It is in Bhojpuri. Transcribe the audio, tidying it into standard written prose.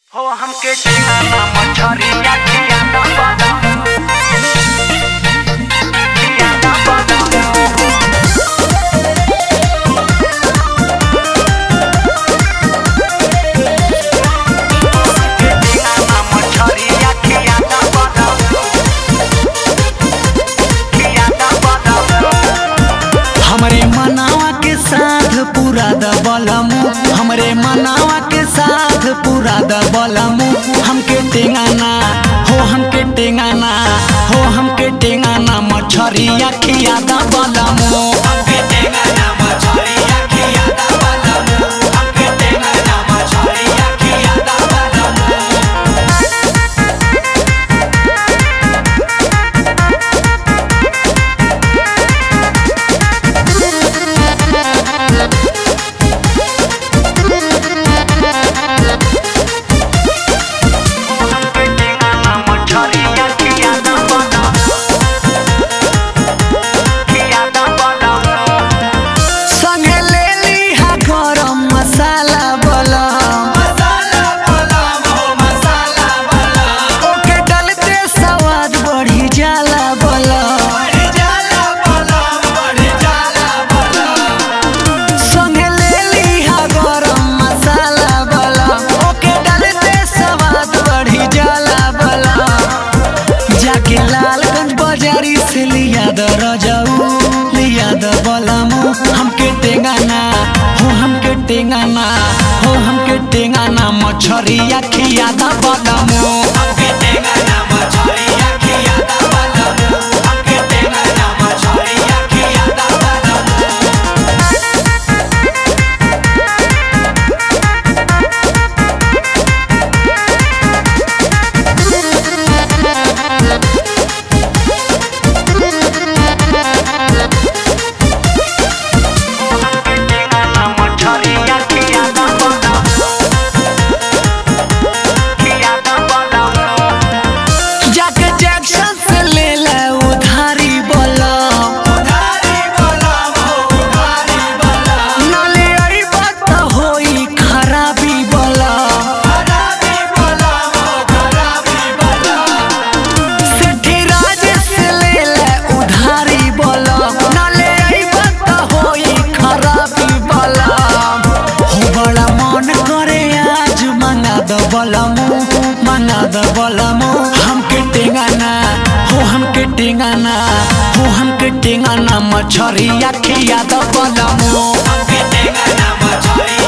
हो हमके टेंगाना मछरिया खिया दा बादा खिया दा बादा टेंगाना मछरिया खिया दा बादा खिया दा बादा हमरे मनावा के साथ पूरा दबलमु हमरे मनावा के साथ पूरा दबलमु हमके टेंगाना हो हमके टेंगाना हो हमके टेंगाना मछरिया खिया दबलमु हमके टेंगाना मछरिया खिया दबलमु हमके टेंगाना मछरिया खिया दबलमु हमके टेंगाना हो हमके टेंगाना हो हमके टेंगाना मछरिया खिया दबलमु हमके टेंगाना मछरिया खिया दबलमु हमके टेंगाना मछरिया खिया दबलमु हमके टेंगाना हो हमके टेंगाना हो हमके टेंगाना मछरिया खिया दबलमु हमके टेंगाना मछरिया